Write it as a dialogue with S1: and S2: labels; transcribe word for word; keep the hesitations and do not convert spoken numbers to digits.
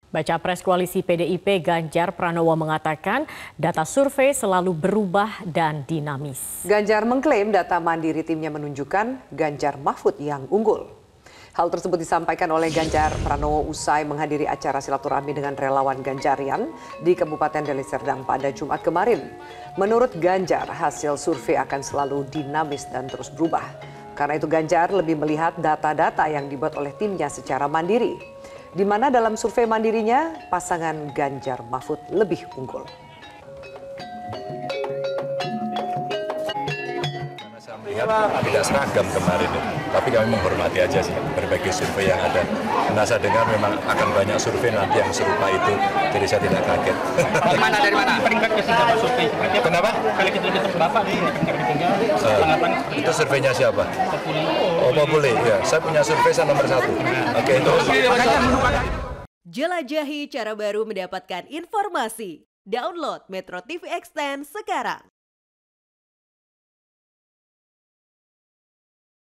S1: Bacapres Koalisi P D I P Ganjar Pranowo mengatakan data survei selalu berubah dan dinamis.
S2: Ganjar mengklaim data mandiri timnya menunjukkan Ganjar Mahfud yang unggul. Hal tersebut disampaikan oleh Ganjar Pranowo usai menghadiri acara silaturahmi dengan relawan Ganjarian di Kabupaten Deli Serdang pada Jumat kemarin. Menurut Ganjar, hasil survei akan selalu dinamis dan terus berubah. Karena itu Ganjar lebih melihat data-data yang dibuat oleh timnya secara mandiri, di mana dalam survei mandirinya pasangan Ganjar Mahfud lebih unggul.
S3: Karena saya melihat tidak seragam kemarin, tapi kami menghormati aja sih berbagai survei yang ada. Karena saya dengar memang akan banyak survei nanti yang serupa itu, jadi saya tidak kaget.
S4: Dari mana dari mana? Peringkat ke siapa survei?
S3: Kenapa?
S4: Kali kita ketemu Bapak di peringkat ketiga.
S3: Uh, itu surveinya siapa? Populi. Oh Populi, ya. Saya punya survei saya nomor satu. Oke, terus.
S5: Jelajahi cara baru mendapatkan informasi. Download Metro T V Extend sekarang.